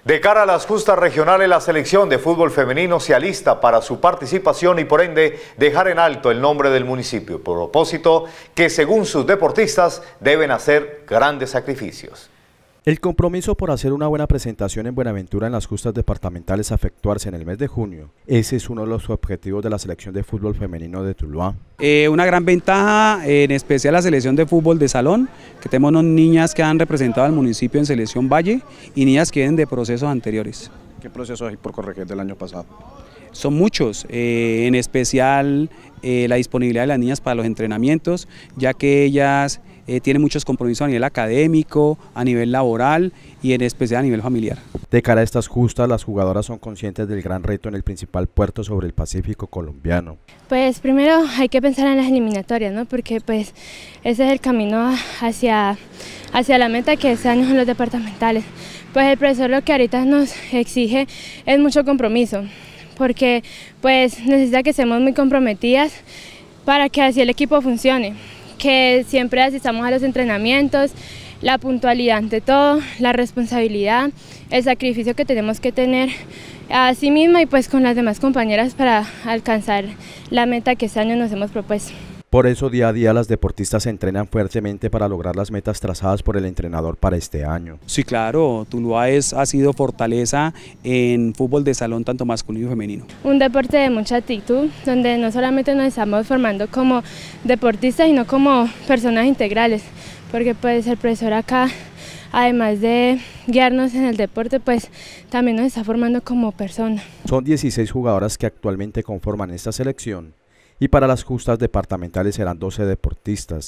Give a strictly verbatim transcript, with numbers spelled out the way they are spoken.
De cara a las justas regionales, la selección de fútbol femenino se alista para su participación y por ende dejar en alto el nombre del municipio, propósito que según sus deportistas deben hacer grandes sacrificios. El compromiso por hacer una buena presentación en Buenaventura en las justas departamentales a efectuarse en el mes de junio, ese es uno de los objetivos de la selección de fútbol femenino de Tuluá. Eh, una gran ventaja, en especial la selección de fútbol de salón, que tenemos unas niñas que han representado al municipio en selección Valle y niñas que vienen de procesos anteriores. ¿Qué procesos hay por corregir del año pasado? Son muchos, eh, en especial eh, la disponibilidad de las niñas para los entrenamientos, ya que ellas eh, tienen muchos compromisos a nivel académico, a nivel laboral y en especial a nivel familiar. De cara a estas justas, las jugadoras son conscientes del gran reto en el principal puerto sobre el Pacífico colombiano. Pues primero hay que pensar en las eliminatorias, ¿no? Porque pues ese es el camino hacia, hacia la meta que este año son los departamentales. Pues el profesor lo que ahorita nos exige es mucho compromiso, porque pues necesita que estemos muy comprometidas para que así el equipo funcione, que siempre asistamos a los entrenamientos, la puntualidad ante todo, la responsabilidad, el sacrificio que tenemos que tener a sí misma y pues con las demás compañeras para alcanzar la meta que este año nos hemos propuesto. Por eso día a día las deportistas se entrenan fuertemente para lograr las metas trazadas por el entrenador para este año. Sí, claro, Tuluá es, ha sido fortaleza en fútbol de salón tanto masculino y femenino. Un deporte de mucha actitud, donde no solamente nos estamos formando como deportistas, sino como personas integrales, porque pues el profesor acá, además de guiarnos en el deporte, pues también nos está formando como personas. Son dieciséis jugadoras que actualmente conforman esta selección y para las justas departamentales serán doce deportistas.